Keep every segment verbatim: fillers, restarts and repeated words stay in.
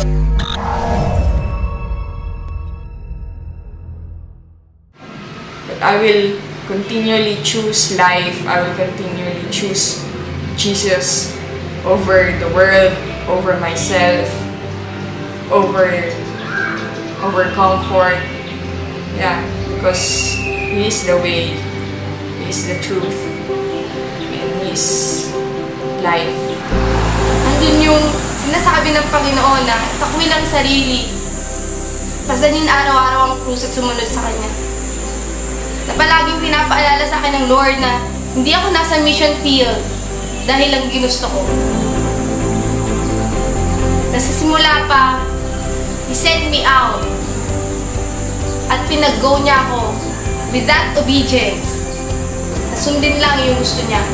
But I will continually choose life. I will continually choose Jesus over the world, over myself, over over comfort. Yeah, because He is the way, He is the truth, and He is life. Andun yung sinasabi ng Panginoon na takwil ang sarili, pasanin araw-araw ang krus at sumunod sa Kanya. Na palaging pinapaalala sa akin ng Lord na hindi ako nasa mission field dahil lang ginusto ko. Nasa simula pa, He sent me out at pinag-go niya ako with that obedience. Nasundin lang yung gusto niya.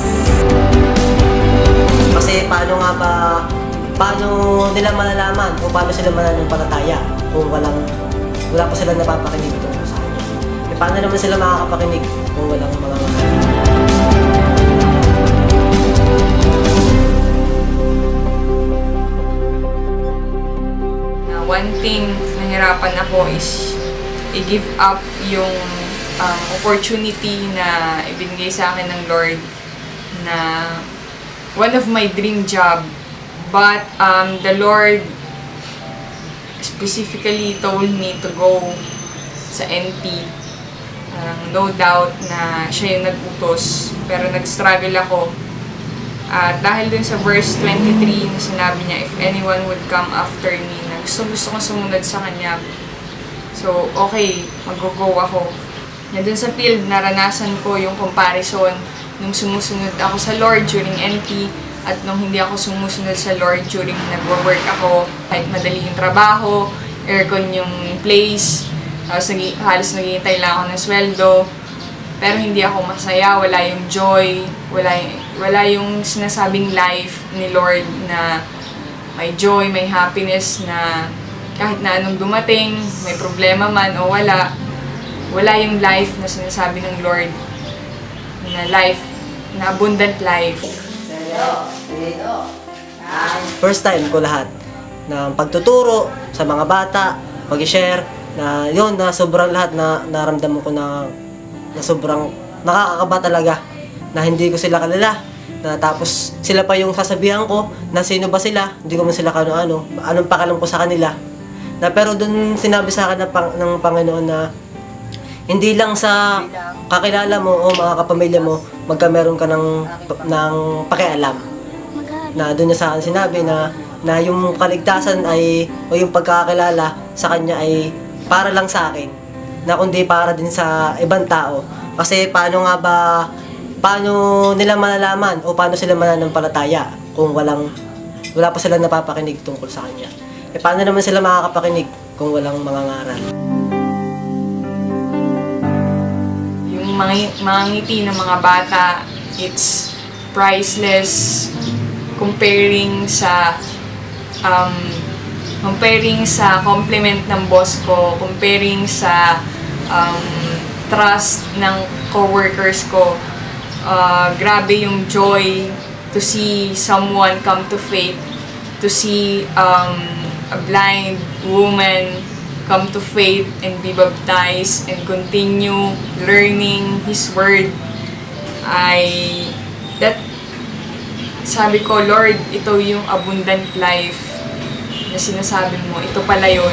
Kasi paano nga ba, paano nila malalaman o paano sila mananampalataya kung walang, wala pa silang napapakinig tungkol sa Kanya? E paano naman sila makakapakinig kung walang mga mga One thing nahirapan ako is i-give up yung um, opportunity na ibinigay sa akin ng Lord na one of my dream job, but um, the Lord specifically told me to go sa N P. Um, no doubt na siya yung nag-utos, pero nag-struggle ako. At dahil dun sa verse twenty-three na sinabi niya, if anyone would come after me, na gusto gusto ko sumunod sa Kanya. So, okay, mag-go ako. Na dun sa field, naranasan ko yung comparison nung sumusunod ako sa Lord during N P at nung hindi ako sumusunod sa Lord during nag-work ako. Kahit madali yung trabaho, aircon yung place, halos, halos naghihintay lang ako ng sweldo. Pero hindi ako masaya, wala yung joy, wala yung, wala yung sinasabing life ni Lord na may joy, may happiness na kahit na anong dumating, may problema man o wala, wala yung life na sinasabi ng Lord na life, na abundant life. First time ko lahat ng pagtuturo sa mga bata, mag-share, na yun, na sobrang lahat na naramdaman ko na na sobrang nakakakaba talaga, na hindi ko sila kalala, na tapos sila pa yung sasabihan ko na sino ba sila, hindi ko man sila kano-ano, anong pakalam ko sa kanila. Na pero dun sinabi sa akin ng, pang, ng Panginoon na hindi lang sa kakilala mo o mga kapamilya mo magkameron ka ng, ng pakialam. Na dun niya sa akin sinabi na, na yung kaligtasan ay, o yung pagkakakilala sa Kanya ay para lang sa akin, na kundi para din sa ibang tao. Kasi paano nga ba, paano nila malalaman o paano sila mananampalataya kung walang, wala pa silang napapakinig tungkol sa Kanya? E paano naman sila makakapakinig kung walang mga ngaral? Yung mga, mga ngiti ng mga bata, it's priceless comparing sa um, comparing sa compliment ng boss ko, comparing sa um, trust ng co-workers ko. Uh, grabe yung joy to see someone come to faith, to see um, a blind woman come to faith and be baptized and continue learning His Word. I, that, sabi ko, Lord, ito yung abundant life na sinasabi mo, ito pala yun.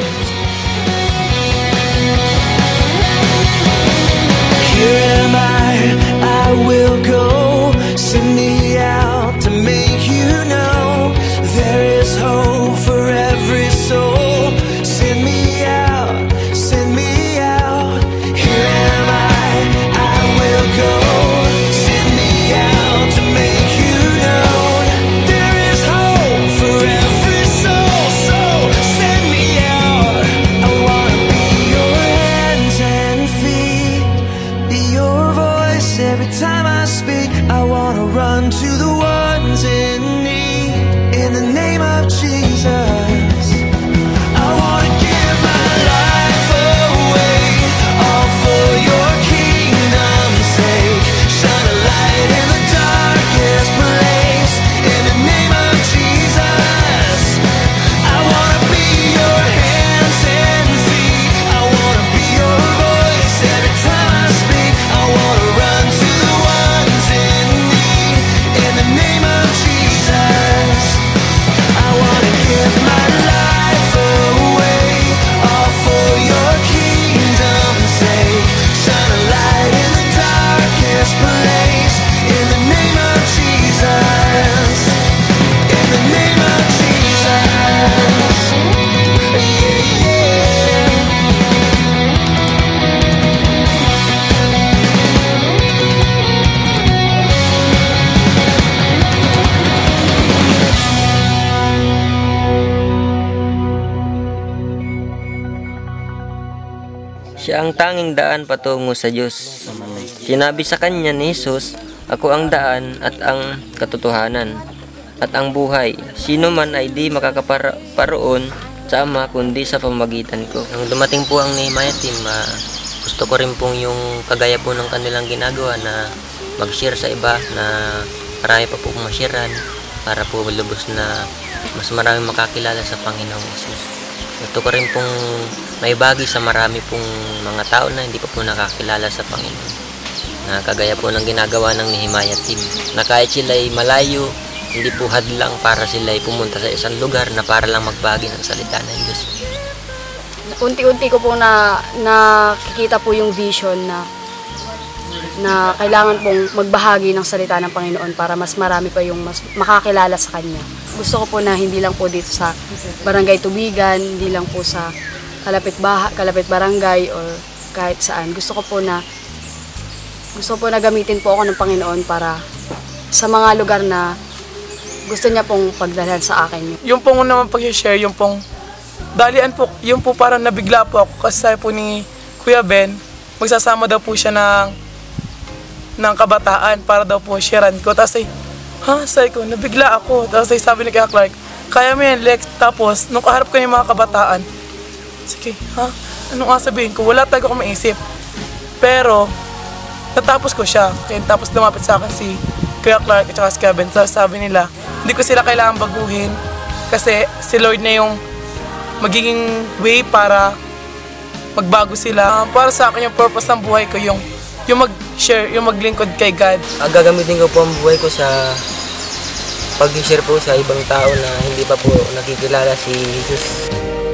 Here am I, I will go, send me out to make you know there is hope for every soul. Send me out, send me out. Here am I, I will go, send me out to make you know there is hope for every soul. So send me out. I wanna be your hands and feet, be your voice every time I speak. I wanna run to the ones in Siya ang tanging daan patungo sa Diyos. Sinabi sa kanya ni Jesus, ako ang daan at ang katotohanan at ang buhay. Sino man ay di makakaparoon sa Ama kundi sa pamamagitan ko. Nung dumating po ang Nehemiah team, uh, gusto ko rin pong yung kagaya po ng kanilang ginagawa na mag-share sa iba, na marami pa po masharean para po lubos na mas marami makakilala sa Panginoong Jesus. Gusto ko rin pong may bagi sa marami pong mga tao na hindi pa po nakakilala sa Panginoon. Na kagaya po ng ginagawa ng Nehemiah team. Na kahit sila'y malayo, hindi po hadlang para sila'y pumunta sa isang lugar na para lang magbagi ng salita ng Diyos. Unti-unti ko po na nakikita po yung vision na na kailangan pong magbahagi ng salita ng Panginoon para mas marami pa yung mas makakilala sa Kanya. Gusto ko po na hindi lang po dito sa Barangay Tubigan, hindi lang po sa kalapit baha, kalapit barangay or kahit saan. Gusto ko po na gusto ko po na gamitin po ako ng Panginoon para sa mga lugar na gusto niya pong pagdalhan sa akin. Yung pong naman pag-share, yung pong dalian po, yung po parang nabigla po ako kasi sabi po ni Kuya Ben, magsasama daw po siya ng ng kabataan para daw po sharean ko. Tapos ay, ha, sabi ko, nabigla ako. Tapos ay sabi ni Kuya Clark, kaya mo yan, Lex. Tapos, nung kaharap ko yung mga kabataan, sige, ha, anong nga sabihin ko? Wala talaga ako maisip. Pero, natapos ko siya. Kaya tapos lumapit sa akin si Kuya Clark at saka si Kevin. Tapos sabi nila, hindi ko sila kailangan baguhin kasi si Lord na yung magiging way para magbago sila. Uh, para sa akin yung purpose ng buhay ko, yung yung mag-share, yung maglingkod kay God. Uh, gagamitin ko po ang buhay ko sa pag-share po sa ibang tao na hindi pa po nakikilala si Jesus.